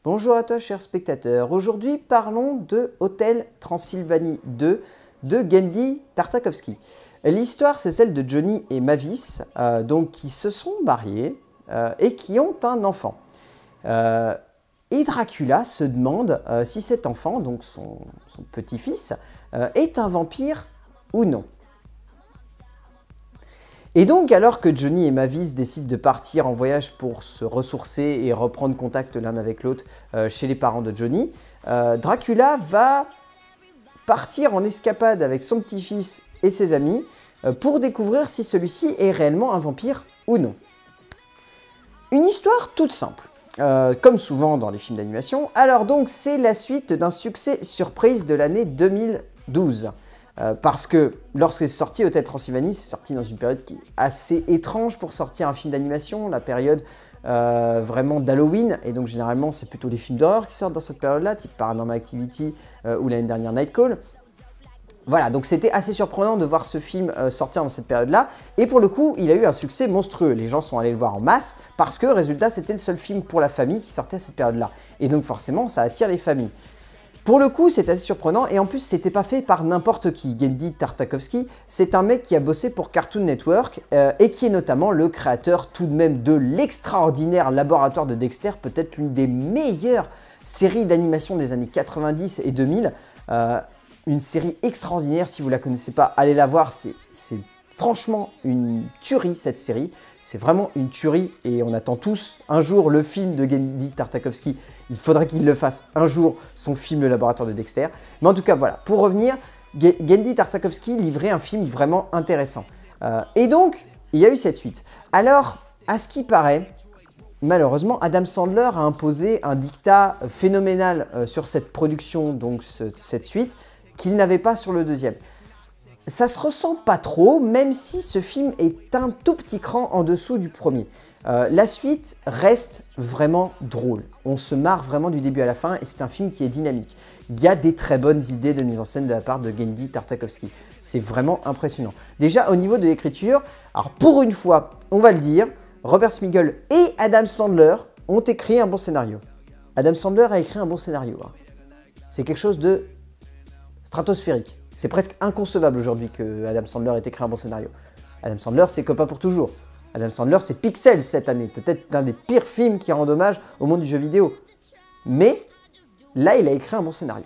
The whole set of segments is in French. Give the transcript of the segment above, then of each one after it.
Bonjour à toi chers spectateurs, aujourd'hui parlons de Hôtel Transylvanie 2 de Genndy Tartakovsky. L'histoire c'est celle de Johnny et Mavis donc, qui se sont mariés et qui ont un enfant. Et Dracula se demande si cet enfant, donc son petit-fils, est un vampire ou non. Et donc, alors que Johnny et Mavis décident de partir en voyage pour se ressourcer et reprendre contact l'un avec l'autre chez les parents de Johnny, Dracula va partir en escapade avec son petit-fils et ses amis pour découvrir si celui-ci est réellement un vampire ou non. Une histoire toute simple, comme souvent dans les films d'animation. Alors donc, c'est la suite d'un succès surprise de l'année 2012. Parce que lorsque c'est sorti, Hôtel Transylvanie, c'est sorti dans une période qui est assez étrange pour sortir un film d'animation, la période vraiment d'Halloween, et donc généralement c'est plutôt les films d'horreur qui sortent dans cette période-là, type Paranormal Activity ou l'année dernière Nightcall. Voilà, donc c'était assez surprenant de voir ce film sortir dans cette période-là, et pour le coup, il a eu un succès monstrueux. Les gens sont allés le voir en masse, parce que, résultat, c'était le seul film pour la famille qui sortait à cette période-là. Et donc forcément, ça attire les familles. Pour le coup, c'est assez surprenant, et en plus, c'était pas fait par n'importe qui. Genndy Tartakovsky, c'est un mec qui a bossé pour Cartoon Network, et qui est notamment le créateur tout de même de l'extraordinaire Laboratoire de Dexter, peut-être l'une des meilleures séries d'animation des années 90 et 2000. Une série extraordinaire, si vous ne la connaissez pas, allez la voir, c'est franchement une tuerie cette série. C'est vraiment une tuerie et on attend tous un jour le film de Genndy Tartakovsky. Il faudrait qu'il le fasse un jour, son film Le Laboratoire de Dexter. Mais en tout cas, voilà, pour revenir, Genndy Tartakovsky livrait un film vraiment intéressant. Et donc, il y a eu cette suite. Alors, à ce qui paraît, malheureusement, Adam Sandler a imposé un dictat phénoménal sur cette production, donc cette suite, qu'il n'avait pas sur le deuxième. Ça se ressent pas trop, même si ce film est un tout petit cran en dessous du premier. La suite reste vraiment drôle. On se marre vraiment du début à la fin et c'est un film qui est dynamique. Il y a des très bonnes idées de mise en scène de la part de Genndy Tartakovsky. C'est vraiment impressionnant. Déjà, au niveau de l'écriture, alors pour une fois, on va le dire, Robert Smigel et Adam Sandler ont écrit un bon scénario. Adam Sandler a écrit un bon scénario. Hein. C'est quelque chose de stratosphérique. C'est presque inconcevable aujourd'hui que Adam Sandler ait écrit un bon scénario. Adam Sandler, c'est Copain pour toujours. Adam Sandler, c'est Pixels cette année. Peut-être l'un des pires films qui rend hommage au monde du jeu vidéo. Mais là, il a écrit un bon scénario.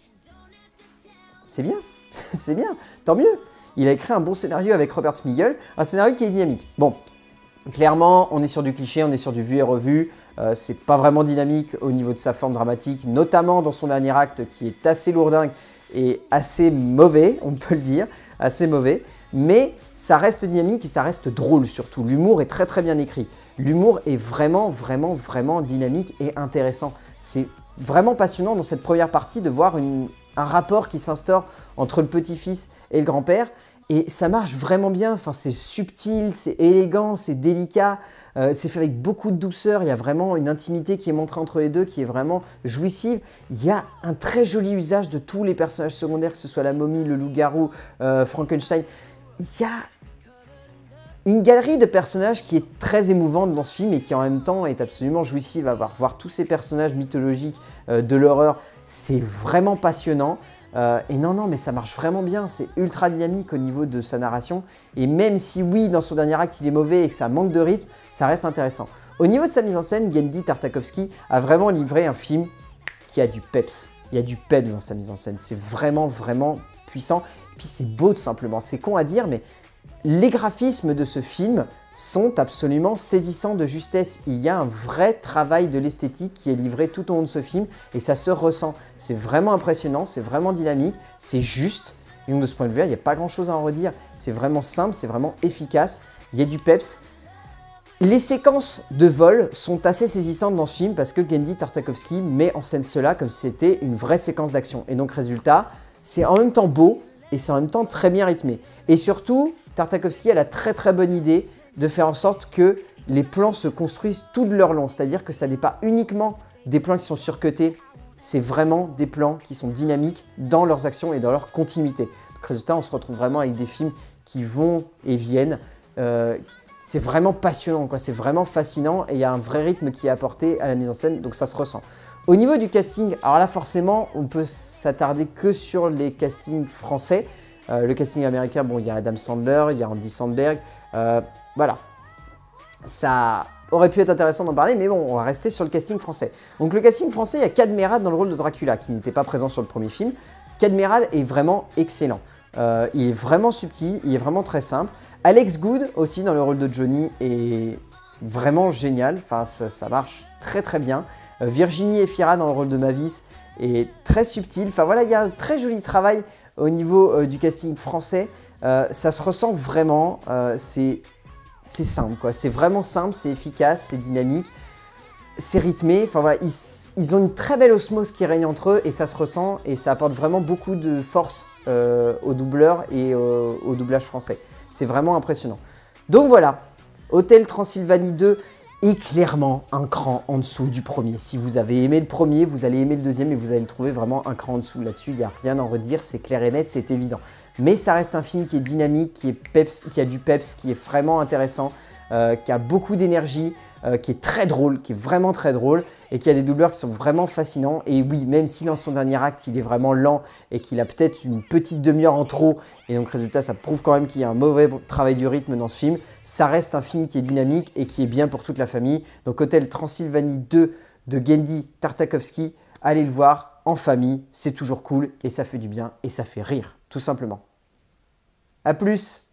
C'est bien, c'est bien, tant mieux. Il a écrit un bon scénario avec Robert Smigel, un scénario qui est dynamique. Bon, clairement, on est sur du cliché, on est sur du vu et revu. C'est pas vraiment dynamique au niveau de sa forme dramatique, notamment dans son dernier acte qui est assez lourdingue et assez mauvais, on peut le dire, assez mauvais, mais ça reste dynamique et ça reste drôle surtout. L'humour est très très bien écrit. L'humour est vraiment dynamique et intéressant. C'est vraiment passionnant dans cette première partie de voir un rapport qui s'instaure entre le petit-fils et le grand-père et ça marche vraiment bien. Enfin, c'est subtil, c'est élégant, c'est délicat. C'est fait avec beaucoup de douceur, il y a vraiment une intimité qui est montrée entre les deux qui est vraiment jouissive. Il y a un très joli usage de tous les personnages secondaires, que ce soit la momie, le loup-garou, Frankenstein. Il y a une galerie de personnages qui est très émouvante dans ce film et qui en même temps est absolument jouissive à voir. Voir tous ces personnages mythologiques de l'horreur, c'est vraiment passionnant. Et non, mais ça marche vraiment bien, c'est ultra dynamique au niveau de sa narration. Et même si oui, dans son dernier acte, il est mauvais et que ça manque de rythme, ça reste intéressant. Au niveau de sa mise en scène, Genndy Tartakovsky a vraiment livré un film qui a du peps. Il y a du peps dans sa mise en scène, c'est vraiment puissant. Et puis c'est beau tout simplement, c'est con à dire, mais les graphismes de ce film sont absolument saisissants de justesse. Il y a un vrai travail de l'esthétique qui est livré tout au long de ce film et ça se ressent. C'est vraiment impressionnant, c'est vraiment dynamique, c'est juste. Et donc de ce point de vue-là, il n'y a pas grand-chose à en redire. C'est vraiment simple, c'est vraiment efficace. Il y a du peps. Les séquences de vol sont assez saisissantes dans ce film parce que Genndy Tartakovsky met en scène cela comme si c'était une vraie séquence d'action. Et donc résultat, c'est en même temps beau et c'est en même temps très bien rythmé. Et surtout, Tartakovsky a la très bonne idée de faire en sorte que les plans se construisent tout de leur long. C'est-à-dire que ça n'est pas uniquement des plans qui sont surcutés, c'est vraiment des plans qui sont dynamiques dans leurs actions et dans leur continuité. Donc résultat, on se retrouve vraiment avec des films qui vont et viennent. C'est vraiment passionnant, quoi. C'est vraiment fascinant et il y a un vrai rythme qui est apporté à la mise en scène, donc ça se ressent. Au niveau du casting, alors là forcément, on peut s'attarder que sur les castings français. Le casting américain, bon, il y a Adam Sandler, il y a Andy Samberg, voilà. Ça aurait pu être intéressant d'en parler, mais bon, on va rester sur le casting français. Donc le casting français, il y a Kad Merad dans le rôle de Dracula, qui n'était pas présent sur le premier film. Kad Merad est vraiment excellent. Il est vraiment subtil, il est vraiment très simple. Alex Good aussi dans le rôle de Johnny est vraiment génial, enfin ça marche très très bien. Virginie Efira dans le rôle de Mavis est très subtil, enfin voilà, il y a un très joli travail au niveau du casting français. Ça se ressent vraiment, c'est simple quoi, c'est vraiment simple, c'est efficace, c'est dynamique, c'est rythmé, enfin voilà, ils ont une très belle osmose qui règne entre eux et ça se ressent et ça apporte vraiment beaucoup de force aux doubleurs et au doublage français. C'est vraiment impressionnant. Donc voilà, Hôtel Transylvanie 2 est clairement un cran en dessous du premier. Si vous avez aimé le premier, vous allez aimer le deuxième et vous allez le trouver vraiment un cran en dessous. Là-dessus, il n'y a rien à en redire, c'est clair et net, c'est évident. Mais ça reste un film qui est dynamique, qui a du peps, qui est vraiment intéressant, qui a beaucoup d'énergie, qui est très drôle, qui est vraiment très drôle et qui a des doubleurs qui sont vraiment fascinants. Et oui, même si dans son dernier acte, il est vraiment lent et qu'il a peut-être une petite demi-heure en trop, et donc résultat, ça prouve quand même qu'il y a un mauvais travail du rythme dans ce film, ça reste un film qui est dynamique et qui est bien pour toute la famille. Donc Hôtel Transylvanie 2 de Genndy Tartakovsky, allez le voir en famille, c'est toujours cool et ça fait du bien et ça fait rire, tout simplement. A plus!